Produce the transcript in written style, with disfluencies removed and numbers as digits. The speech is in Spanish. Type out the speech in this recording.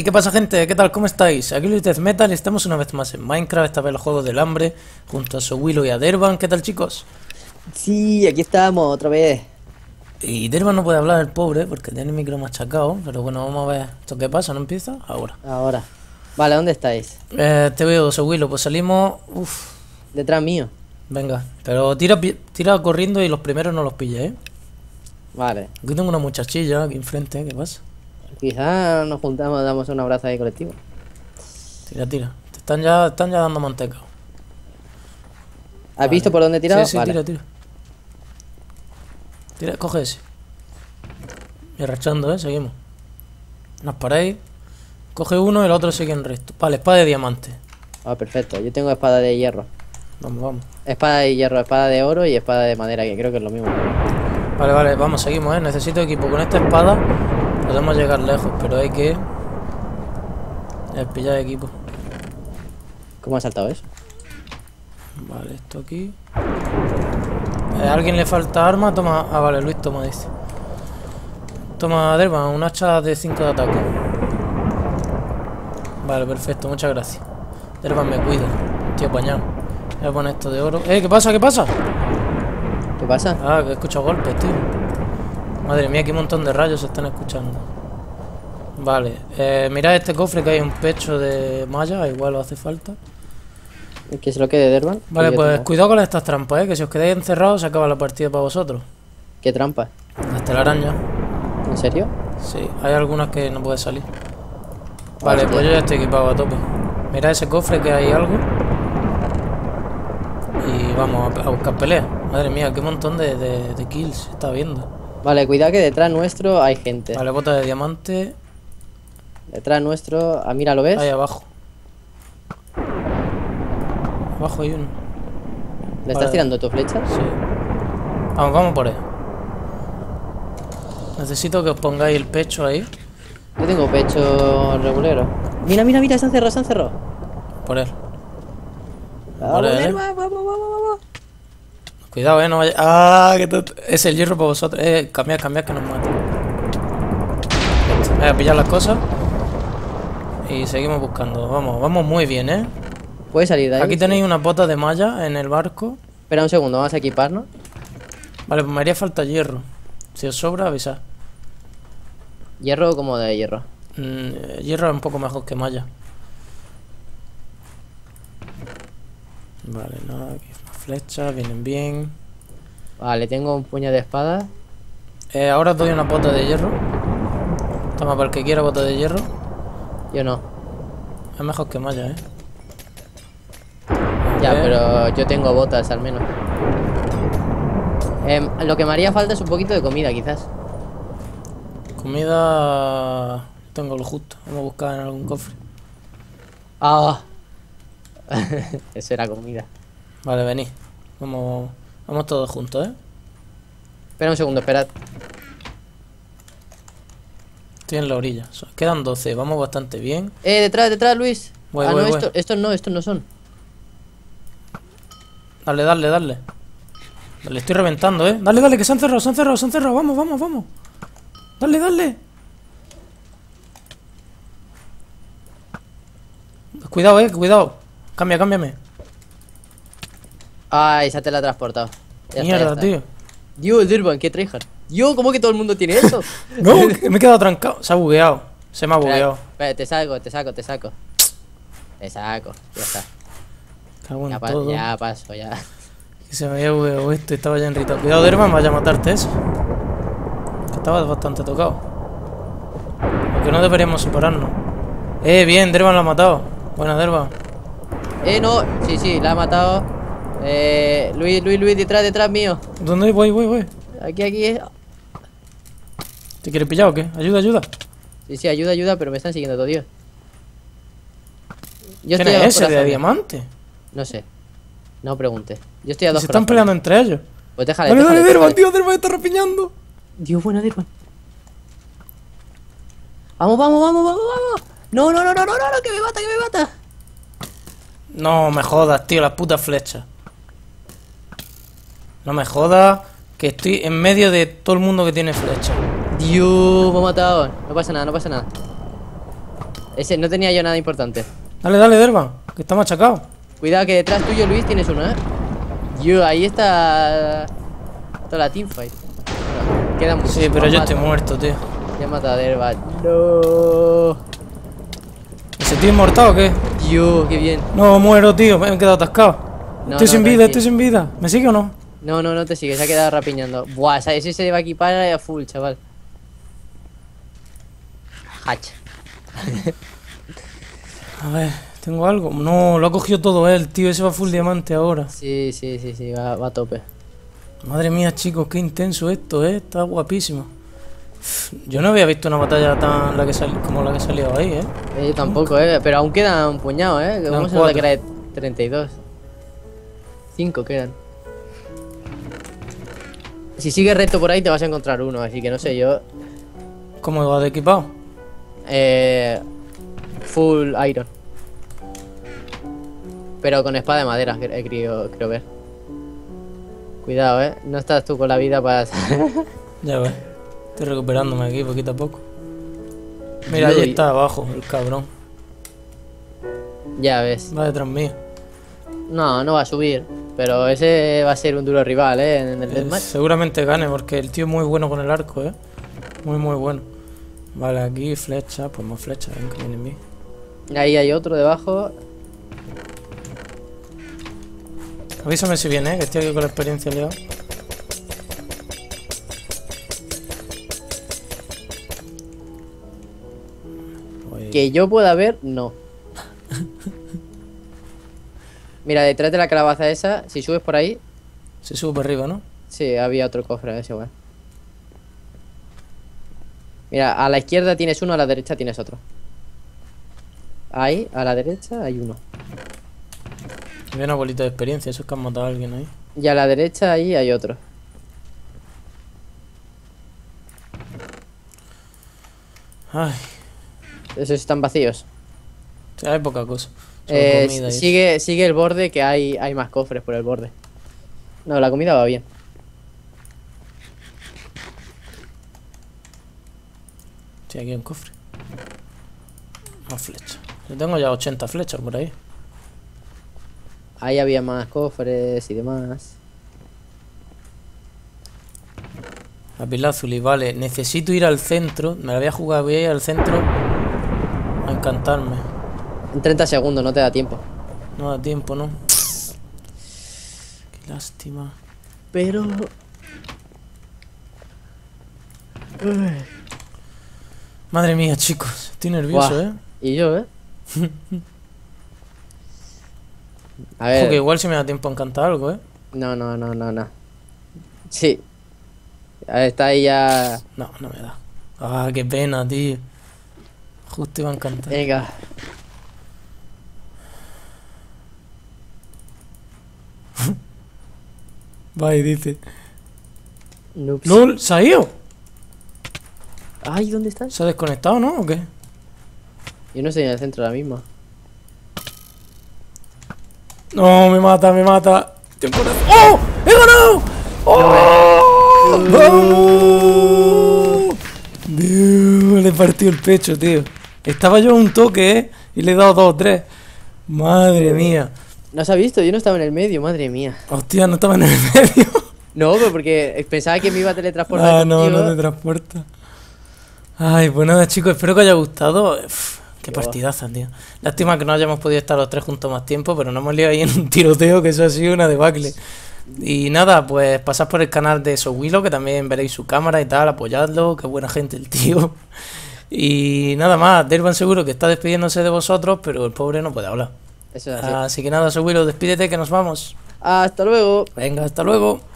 ¿Qué pasa, gente? ¿Qué tal? ¿Cómo estáis? Aquí Luis Death Metal y estamos una vez más en Minecraft, esta vez los Juegos del Hambre, junto a Sowilo y a Dervan. ¿Qué tal, chicos? Sí, aquí estamos otra vez. Y Dervan no puede hablar, el pobre, porque tiene el micro machacado, pero bueno, vamos a ver esto qué pasa, ¿no empieza? Ahora. Ahora. Vale, ¿dónde estáis? Te veo, Sowilo, pues salimos... Uf, Detrás mío. venga, pero tira corriendo y los primeros no los pilles, ¿eh? Vale. Aquí tengo una muchachilla aquí enfrente, ¿qué pasa? Quizá nos juntamos, damos un abrazo ahí colectivo. Tira. Te están ya dando manteca. ¿Has Vale. visto por dónde he tirado? Sí, Vale. tira. Tira, coge ese. Y arrachando, seguimos. Nos paráis. Coge uno y el otro sigue el resto. Vale, espada de diamante. Ah, perfecto. Yo tengo espada de hierro. Vamos. Espada de hierro, espada de oro y espada de madera, que creo que es lo mismo. Vale, vamos, seguimos, necesito equipo. Con esta espada podemos llegar lejos, pero hay que pillar equipo. ¿Cómo ha saltado eso? Vale, esto aquí. ¿A alguien le falta arma? Toma. Ah, vale, Luis toma, dice. Toma, Dervan, un hacha de 5 de ataque. Vale, perfecto, muchas gracias. Dervan me cuida, tío apañado. Voy a poner esto de oro. ¿Qué pasa? ¿Qué pasa? Ah, que escucho golpes, tío. Madre mía, qué montón de rayos se están escuchando. Vale, mirad este cofre, que hay un pecho de malla, igual os hace falta. ¿Que se lo quede Dervan? Vale, Yo pues tengo. cuidado con estas trampas, que si os quedáis encerrados se acaba la partida para vosotros. ¿Qué trampa? Las telarañas. ¿En serio? Sí, hay algunas que no puede salir. Vale, Hostia. pues yo ya estoy equipado a tope. Mirad ese cofre, que hay algo. Y vamos a buscar peleas. Madre mía, qué montón de kills se está viendo. Vale, cuidado que detrás nuestro hay gente. Vale, bota de diamante. Detrás nuestro... Ah, mira, ¿lo ves? Ahí abajo. Abajo hay uno. ¿Le estás Vale. tirando tu flecha? Sí. Vamos por él. Necesito que os pongáis el pecho ahí. Yo tengo pecho regulero. Mira, se han cerrado. Por él. Vamos, Vale. Dervan, vamos. Cuidado, no vaya. Ah, es el hierro para vosotros. Cambiad que nos mata. Voy a pillar las cosas. Y seguimos buscando. Vamos muy bien, ¿Puedes salir de ahí? Aquí tenéis unas botas de malla en el barco. Espera un segundo, vamos a equiparnos. Vale, pues me haría falta hierro. Si os sobra, avisad. Hierro como de hierro. Hierro es un poco mejor que malla. Vale, nada, aquí más flechas, vienen bien. Vale, tengo un puño de espada. Ahora os doy una bota de hierro. Toma, para el que quiera bota de hierro. Yo no. Es mejor que malla, Ya, pero yo tengo botas al menos. Lo que me haría falta es un poquito de comida, quizás. Comida... Tengo lo justo. Vamos a buscar en algún cofre. Ah. Eso era comida. Vale, venid. Vamos todos juntos, Espera un segundo, esperad. Estoy en la orilla. Quedan 12. Vamos bastante bien. Detrás, Luis. Voy. No, estos no son. Dale. Le estoy reventando, Dale, que se han cerrado. Vamos. Dale. Cuidado, cuidado. Cámbiame. Ay, se ha teletransportado. Ya Mierda, está. tío. Dios, Dervan, qué tryhard. Dios, ¿cómo que todo el mundo tiene eso? No, que me he quedado trancado. Se ha bugueado. Se me ha bugueado. Espera, te saco. Te saco, ya está. Cago en todo. Ya paso, ya. Que se me había bugueado esto y estaba ya enritado. Cuidado, Dervan, vaya a matarte eso. Que estaba bastante tocado. Aunque no deberíamos separarnos. Bien, Dervan lo ha matado. Buena, Dervan. No. Sí, la ha matado. Luis, detrás mío. ¿Dónde voy? Aquí. ¿Te quieres pillar o qué? Ayuda. Sí, ayuda, pero me están siguiendo todo Dios. Yo ¿Quién estoy a es dos ese de corazones. diamante? No sé. No pregunte. Yo estoy a dos Se están corazones. peleando entre ellos. Pues déjale. Dale, Dervan, tío, Dervan está rapiñando. Dios, buena Dervan. Vamos. No, que me mata. No me jodas, tío, las putas flechas. No me jodas, que estoy en medio de todo el mundo que tiene flechas. Dios, me ha matado. No pasa nada. Ese, no tenía yo nada importante. Dale, dale, Dervan, que está machacado. Cuidado que detrás tuyo, Luis, tienes uno, Yo, ahí está... Toda la teamfight. Bueno, quedan muchos. Sí, pero yo estoy muerto, tío. Ya mata a Dervan. No. ¿Ese tío es mortal o qué? Dios, qué bien. No, muero, tío, me he quedado atascado. No, Estoy no, sin vida, tranquilo. estoy sin vida. ¿Me sigue o no? No, no, no te sigue, se ha quedado rapiñando. Buah, ese se va a equipar a full, chaval. Hatch. A ver, ¿tengo algo? No, lo ha cogido todo él, tío. Ese va full diamante ahora. Sí, va a tope. Madre mía, chicos, qué intenso esto, Está guapísimo. Yo no había visto una batalla tan como la que salió ahí, Yo tampoco, pero aún quedan un puñado, Que Quedan vamos a ver que 4. era de 32. 5 quedan. Si sigues recto por ahí te vas a encontrar uno, así que no sé yo. ¿Cómo va de equipado? Full iron. Pero con espada de madera, creo ver. Cuidado, no estás tú con la vida para... Ya ves. Estoy recuperándome aquí poquito a poco. Mira, Yo- ahí está abajo, el cabrón. Ya ves. Va detrás mío. No, no va a subir. Pero ese va a ser un duro rival, en el deathmatch. Seguramente gane porque el tío es muy bueno con el arco, Muy, muy bueno. Vale, aquí flecha, pues más flecha, venga, viene en mí. Ahí hay otro debajo. Avísame si viene, que estoy aquí con la experiencia liado. Oye, Que yo pueda ver, no. Mira, detrás de la calabaza esa, si subes por ahí, se sube por arriba, ¿no? sí, había otro cofre, ese igual. Mira, a la izquierda tienes uno, a la derecha tienes otro. Ahí, a la derecha hay uno. Había una bolita de experiencia, eso es que han matado a alguien ahí. Y a la derecha ahí hay otro. Ay, Esos están vacíos. o sea, hay poca cosa. Solo comida y eso. Sigue el borde, que hay más cofres por el borde. No, la comida va bien. Sí, aquí hay un cofre. Más flechas. Yo tengo ya 80 flechas por ahí. Ahí había más cofres y demás. Lapilázuli, vale. Necesito ir al centro. Me la voy a jugar, voy a ir al centro a encantarme. En 30 segundos, no te da tiempo. No da tiempo, ¿no? Qué lástima. Pero... Madre mía, chicos. Estoy nervioso, Buah. Y yo, A Ojo ver... que igual si me da tiempo a encantar algo, No. Sí. Está ahí ya... No, no me da. Ah, qué pena, tío. Justo iba a encantar. Venga. Va y dice. Noops. ¡Lol! ¿Se ha ido? Ay, ¿dónde estás? ¿Se ha desconectado, no? ¿O qué? Yo no estoy en el centro ahora mismo. No, me mata, me mata. ¡Oh! ¡He ganado! ¡Oh! ¡Vamos! Dios, le partió el pecho, tío. Estaba yo a un toque, y le he dado 2 o 3. Madre mía. No se ha visto, yo no estaba en el medio, madre mía. Hostia, no estaba en el medio. No, pero porque pensaba que me iba a teletransportar Ah, no, contigo. no te transporta. Ay, pues nada, chicos, espero que os haya gustado. Qué Buah. partidaza, tío. Lástima que no hayamos podido estar los 3 juntos más tiempo, pero nos hemos liado ahí en un tiroteo, que eso ha sido una debacle. Y nada, pues pasad por el canal de Sowilo, que también veréis su cámara y tal, apoyadlo, qué buena gente el tío. Y nada más, Dervan seguro que está despidiéndose de vosotros, pero el pobre no puede hablar. Eso es así. Así que nada, Sowilo, despídete que nos vamos. Hasta luego. Venga, hasta luego.